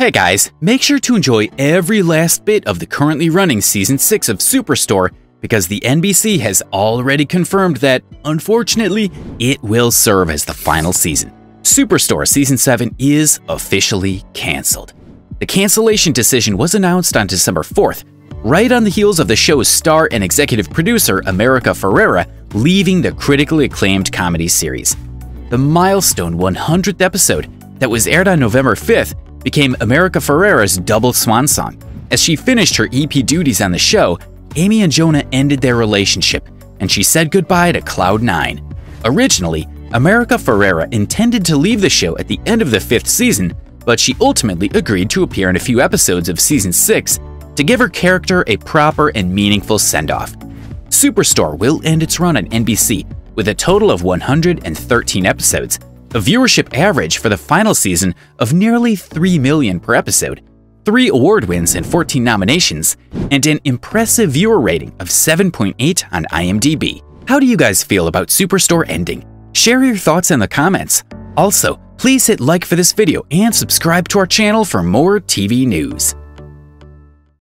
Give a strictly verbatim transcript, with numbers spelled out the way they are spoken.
Hey guys, make sure to enjoy every last bit of the currently running Season six of Superstore because the N B C has already confirmed that, unfortunately, it will serve as the final season. Superstore Season seven is officially cancelled. The cancellation decision was announced on December fourth, right on the heels of the show's star and executive producer America Ferrera leaving the critically acclaimed comedy series. The milestone one hundredth episode that was aired on November fifth became America Ferrera's double swan song. As she finished her E P duties on the show, Amy and Jonah ended their relationship, and she said goodbye to Cloud nine. Originally, America Ferrera intended to leave the show at the end of the fifth season, but she ultimately agreed to appear in a few episodes of Season six to give her character a proper and meaningful send-off. Superstore will end its run on N B C with a total of one hundred thirteen episodes, a viewership average for the final season of nearly three million per episode, three award wins and fourteen nominations, and an impressive viewer rating of seven point eight on I M D B. How do you guys feel about Superstore ending? Share your thoughts in the comments. Also, please hit like for this video and subscribe to our channel for more T V news.